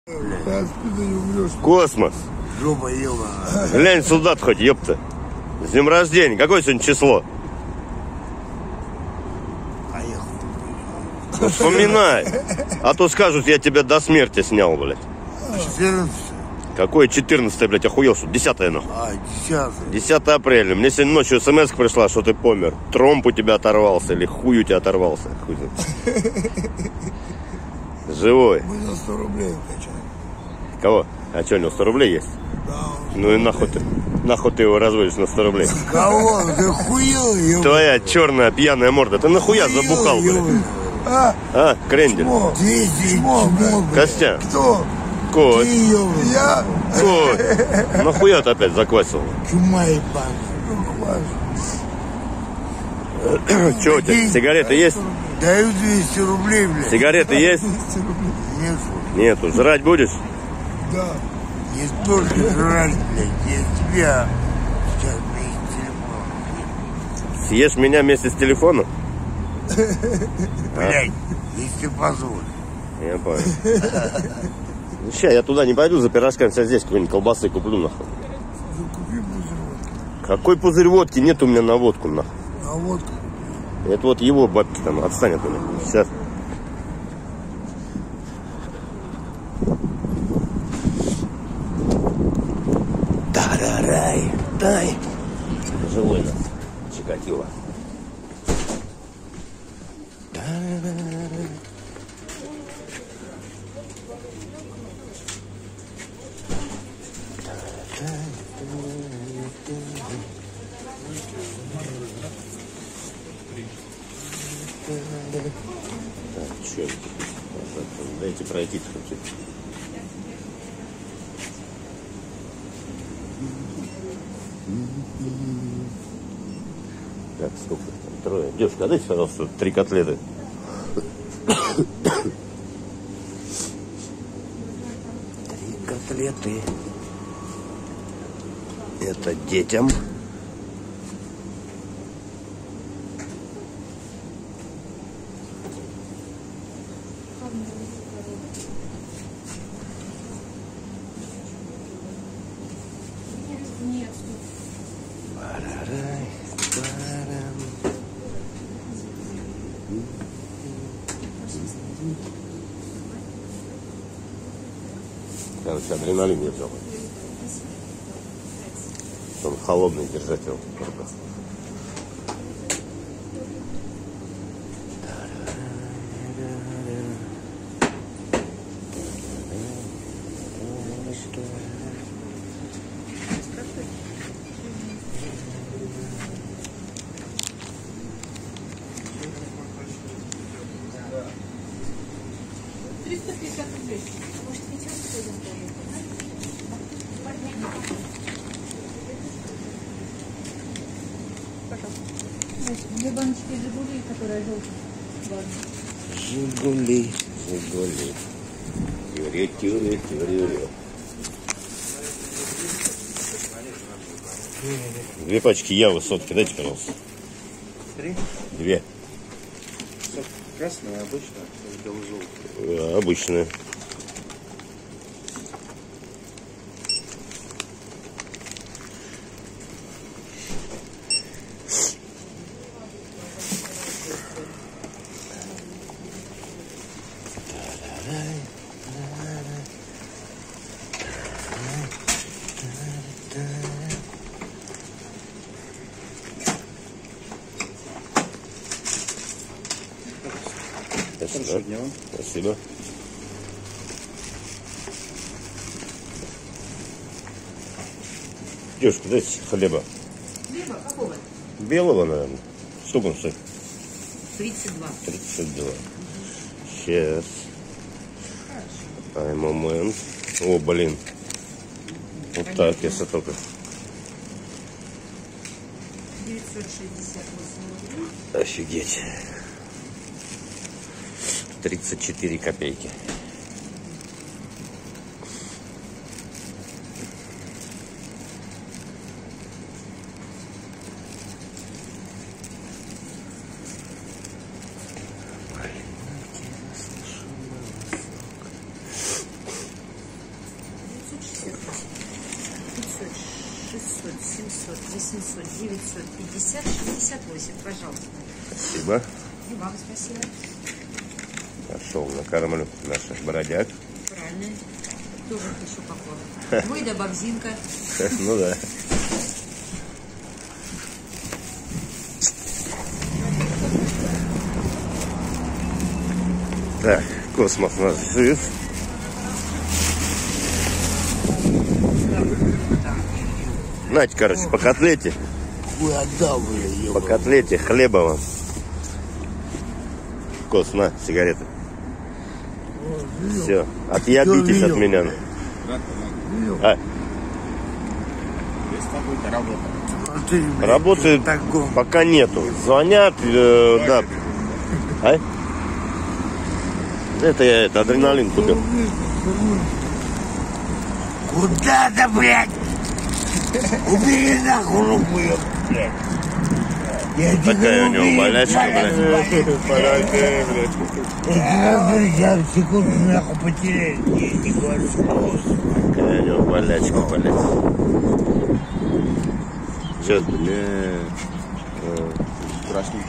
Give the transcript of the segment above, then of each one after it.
Космос. Жопа ебаная. Глянь сюда хоть, ёпта. С днем рождения. Какое сегодня число? Поехал. Ну, вспоминай. А то скажут, я тебя до смерти снял, блядь. 14. Какое 14, блядь, охуел, что 10-е, нахуй. 10. 10 апреля. Мне сегодня ночью смс пришла, что ты помер. Тромб у тебя оторвался или хуй у тебя оторвался. Хуй знает. Живой. Мы за 100 рублей качаем. Кого? А что, у него 100 рублей есть? Да. Ну и нахуй ты его разводишь на 100 рублей? Кого? Ты хуел, ебаный. Твоя черная пьяная морда. Ты нахуя забухал, блядь? А, крендель. 10. Костя. Кто? Кот. Ты ебаный. Я? Кот. Нахуя ты опять заквасил? Чума ебаная. Че у тебя? Сигареты есть? Даю 200 рублей, блядь. Сигареты есть? Нет. Нету. Жрать будешь? Да. Не только жрать, блядь. Я тебя сейчас без телефона. Съешь меня вместе с телефоном? Блядь, если позволь. Я понял. Ну, ща, я туда не пойду за пирожками, сейчас здесь какой-нибудь колбасы куплю, нахуй. Купи пузырь водки. Какой пузырь водки? Нет у меня на водку, нахуй. А водку? Это вот его бабки там, отстань от меня. Сейчас. Тарарай, дай. Живой нас. Чикатило. Так, что это? Дайте пройти хоть. Так, сколько там? Трое. Девушка, дайте, пожалуйста, 3 котлеты. Три котлеты. Это детям. Короче, адреналин я взял. Он холодный, держать его. Две баночки «Жигули», которая желтая. Жигули, Жигули. Тюре. 2 пачки явы сотки, дайте, пожалуйста. 3? 2. Красная, обычная, бело-желтая. Обычная. Хорошего дня. Спасибо. Девушка, дайте хлеба. Хлеба какого? Белого, наверное. Сколько он стоит? 32. 32. Сейчас. Ай, момент. О, блин. Вот так, если только. 968 рублей. Офигеть. 34 копейки. 500, 600, 700, 800, 900, 50, 68. Пожалуйста. Спасибо. И вам спасибо. Пошел, накормлю наших бродяг. Правильно. Тоже еще покорно. Мой да бабзинка. Ну да. Так, космос у нас жив. Нате, короче, по котлете. Ой, отдал, бля, По котлете хлеба вам. Кос, на, сигареты. Все, отъебитесь от меня. А, работы пока нету. Звонят, да. А? Это я адреналин купил. Куда-то, блядь! Убери нахуй руку, я, блядь! Я Такая у него болячка, блядь. Я секунду нахуй потеряю, я не говорю. Такая у него болячка, блядь. Че? Страшный.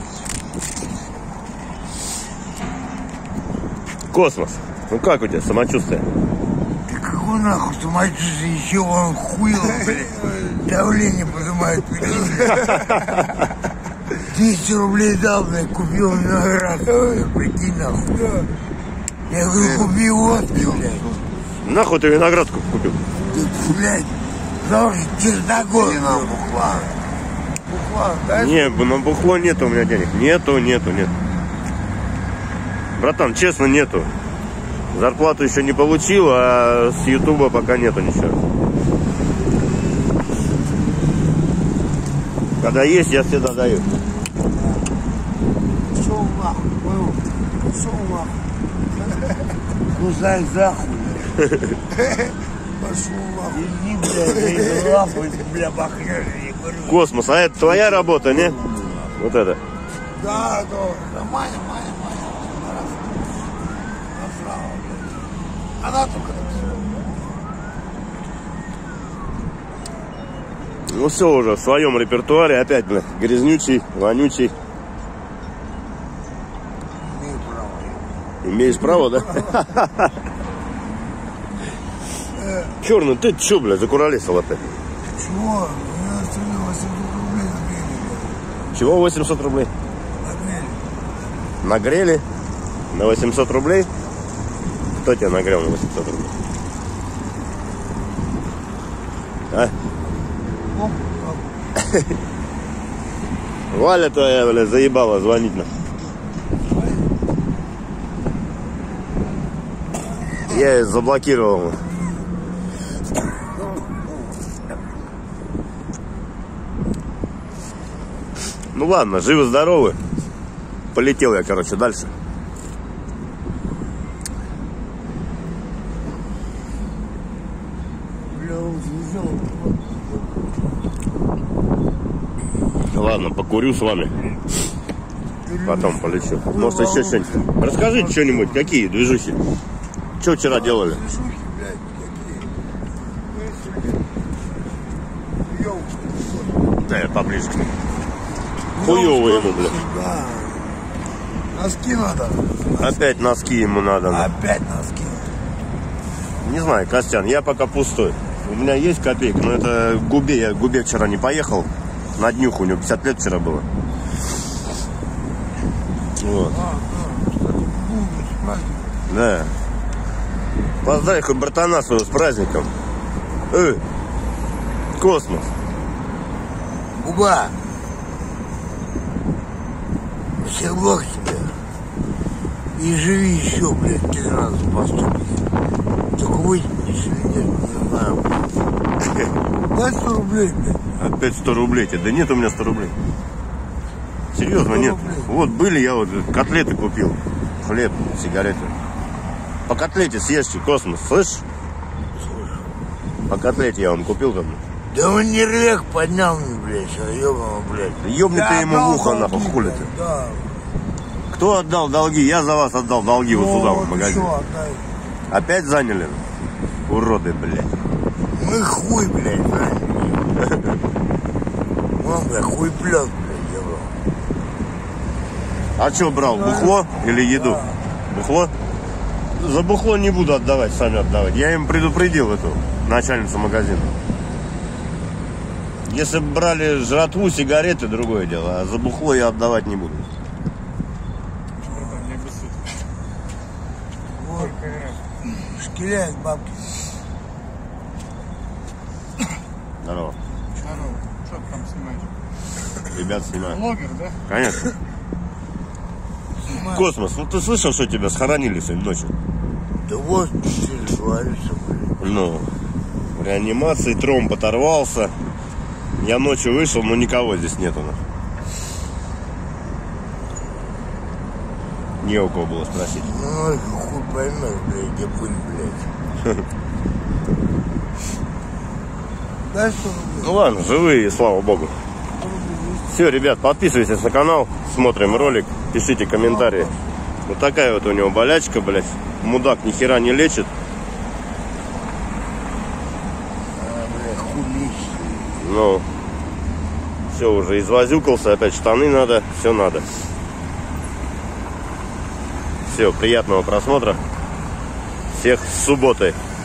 Космос. Ну как у тебя самочувствие? Да какой нахуй самочувствие, еще он хуил, блядь. Давление поднимает, прикинь. 200 рублей дал, блядь, купил виноград, прикинь, нахуй. Я говорю, купи водки, блядь. Нахуй ты виноград купил? Да, блядь, потому что черногор нам бухла. Бухла, да? Не, на бухло нету у меня денег. Нету. Братан, честно, нету. Зарплату еще не получил, а с Ютуба пока нету ничего. Когда есть, я всегда даю. Пошел нахуй, понял? Пошел нахуй. Ну, знаешь, захуй. Пошел нахуй. Иди, блядь, иди лапой, бля, бахнешь, я говорю. Космос, а это твоя работа, не? Вот это. Да, нормально. Она только Ну все уже в своем репертуаре. Опять, блядь, грязнючий, вонючий. имею право. Имеешь право, да? Черный, ты че, блядь, закуролесил опять? Чего? У меня осталось 800 рублей нагрели. Чего 800 рублей? Нагрели? На 800 рублей? Кто тебя нагрел на 800 рублей? А? Валя твоя, бля, заебала звонить нам. Я ее заблокировал. Ну ладно, живы-здоровы. Полетел я, короче, дальше. Ладно, покурю с вами. Потом полечу. Может, еще что-нибудь. Расскажите что-нибудь, какие движухи? Что вчера делали? Да, я поближе к нему. Хуёвый ему, блядь. Да. Носки надо. Опять носки ему надо. Опять носки. Не знаю, Костян, я пока пустой. У меня есть копейка, но это Губе. Я к Губе вчера не поехал. На днюху, у него 50 лет вчера было. Вот. Да. Поздравь хоть братана своего с праздником. Космос. Губа. Всех благ тебе. И живи еще, блядь, 3 раза поступки. Только вытянешь или нет, не знаю. Дай 100 рублей, блядь. Опять 100 рублей тебе. Да нет у меня 100 рублей. Серьезно, 100 нет. рублей. Вот были, я вот котлеты купил. Хлеб, сигареты. По котлете съешьте, Космос, слышишь? По котлете я вам купил там. Да он нервяк поднял мне, блядь, ёбаного, блядь. Да ёбни ты ему в ухо, нахуй, хули ты. Да. Кто отдал долги? Я за вас отдал долги вот сюда, в Вот магазин. еще отдай. Опять заняли? Уроды, блядь. Мы хуй, блядь, правильно? Вон, блядь, хуй плёт, блядь, я брал. А что брал, бухло или еду? Бухло? За бухло не буду отдавать, сами отдавать. Я им предупредил эту начальницу магазина. Если бы брали жратву, сигареты, другое дело. А за бухло я отдавать не буду. Вот, шкиляет бабки. Здорово. Здорово. Что ты там снимаешь? Ребят, снимаю. Блогер, да? Конечно. Космос, ну ты слышал, что тебя схоронили сегодня ночью? Да вот, ты говоришь, блядь. Ну, в реанимации тромб оторвался. Я ночью вышел, но никого здесь нету. Не у кого было спросить. Ну, хуй поймешь, блядь, где пыль, блядь. Да что, Ну ладно, живые, слава богу. Все, ребят, подписывайтесь на канал, смотрим ролик, пишите комментарии. Вот такая вот у него болячка, блядь. Мудак ни хера не лечит. блядь, хулищ. Ну, все, уже извозюкался, опять штаны надо, все надо. Все, приятного просмотра. Всех с субботой.